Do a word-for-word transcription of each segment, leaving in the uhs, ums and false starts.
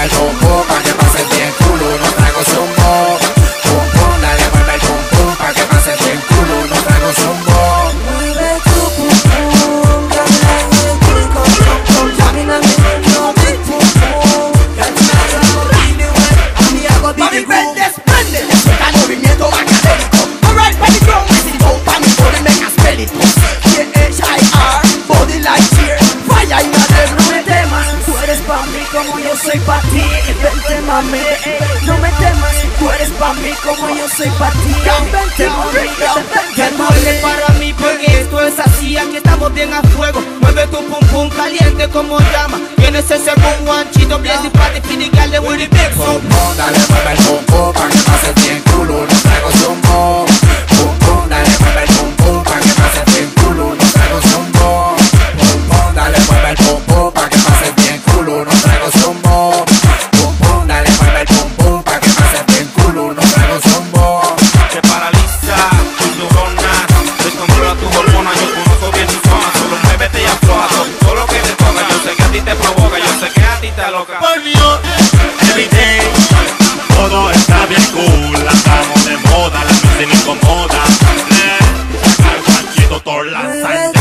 mueve el pum pum pa' que pases bien culo, unos tragos zumbo. Pum pum, dale mueve el pum pum pa' que pases bien culo, unos tragos zumbo. Mueve tu pum pum, camina bien rico, pum pum, camina bien yo big pum pum. Mami, ven, desprende, suelta el movimiento académico. Alright, baby girl, listen to pa' mi body, make us spell it. C H I R, body like cheer. Falla y madre, no me temas. Tú eres pa' mí como yo soy pa' ti. Vente, mami, no me temas. Tú eres pa' mí como yo soy pa' ti. Vente, mami, que mueve para mí porque esto es así. Aquí estamos bien a fuego. Mueve tu pum pum caliente como llama. Tienes ese boom guanchito, bless the party, feeling girl with the big Pum pum. pum, dale mueve el pum pum pa' que pases bien culo, unos tragos zumbo. Pum pum, dale mueve el pum pum pa' que pases bien culo, unos tragos zumbo. Pum pum, dale mueve el pum pum pa' que pases bien culo, unos tragos zumbo. Pum pum, dale mueve el pum pum pa' que pases bien culo, unos tragos zumbo. Te paraliza tus neuronas, descontrola tu hormona, yo conozco bien tu zona. Solo muévete y afloja todo lo que te toca. Yo sé que a ti te provoca, yo sé que a ti te aloca. Every day, todo está bien cool, andamos de moda, la música me incomoda. Sacar guanchito, todo la sangre.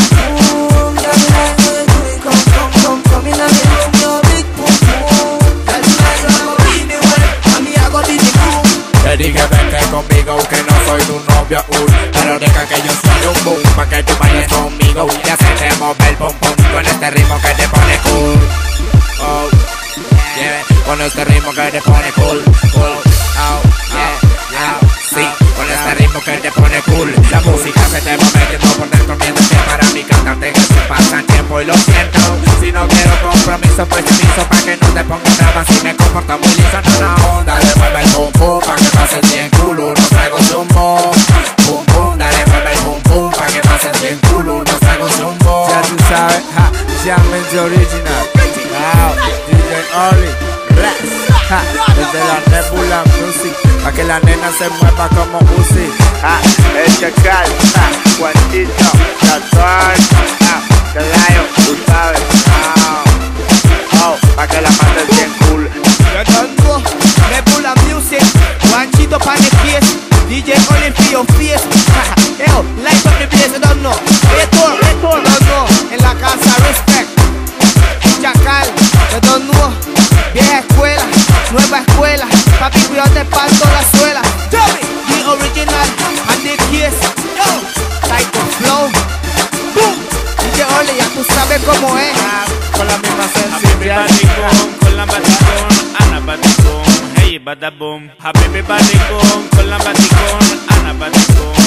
Te dije vente conmigo que no soy tu novio aún, pero deja que yo soy un boom pa' que tú vayas conmigo y hacerte mover pum pum con este ritmo que te pone cool. Oh, yeah, con este ritmo que te pone cool, cool. Oh, yeah, yeah, sí, con este ritmo que te pone cool. La música se te va metiendo por dentro mientras que para mi cantante que se pasa el tiempo y lo siento. Si no quiero compromiso, pues te aviso pa' que no te pongas brava si me comporto muy liso. No, no, dale mueve el pum pum pa' que pases bien culo, unos tragos zumbo. Pum pum, dale mueve el pum pum pa' que pases bien culo, unos tragos zumbo. Ya tú sabes, ja, Jamens Original, wow, D J Oli, Ras, ja, desde la Nebula Music, pa' que la nena se mueva como Uzi, ja, el Chacal, ja, Juanchito, Tatuán, ja, Calayo, tú sabes, wow, oh, pa' que la pases bien cool. Yo don't know, Nebula Music, Juanchito Pane Pies, D J Olimpio Fies, Ejo, Light of the Blaze, you don't know, Retor, Retor, you don't know, en la casa Respect, Chacal, you don't know, vieja escuela, nueva escuela, papi cuídate parto la suela, Joey, the original, and the kiss, yo, Psycho Flow, boom, D J Oli, ya tú sabes cómo es, Con la misma Habibi sensibilidad. badicón, con la baticón, Ana badicón, hey badaboom. Habibi badicón, con la baticón, Ana badicón.